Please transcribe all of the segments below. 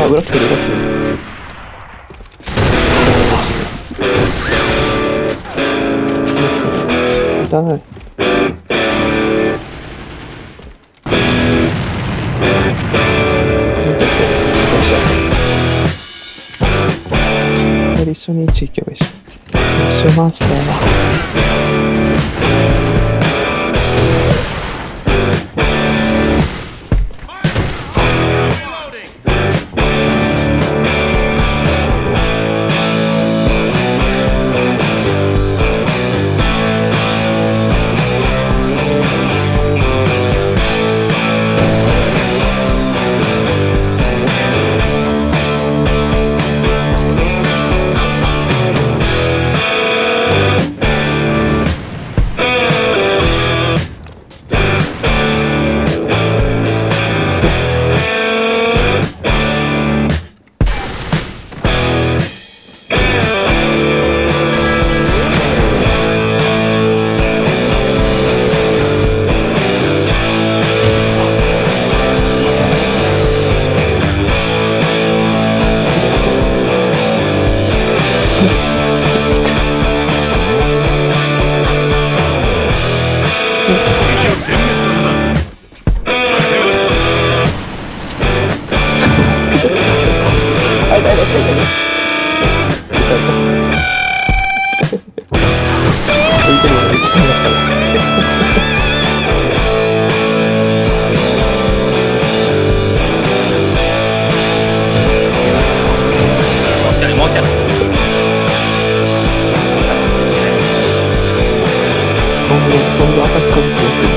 あ、裏来てる、裏来てる。痛い。一緒に1行けばいいし。一緒マスター。そんな朝日コンコース。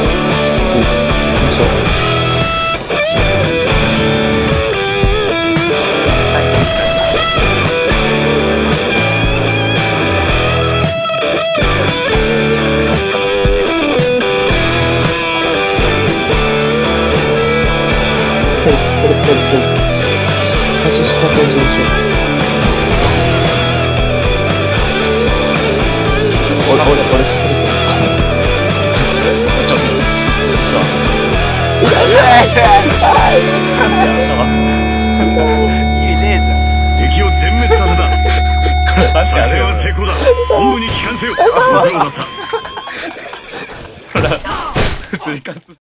意味ねえじゃん。 敵を全滅させた。これなんてあれは成功だ。本部に帰還せよ。 普通に勝つ。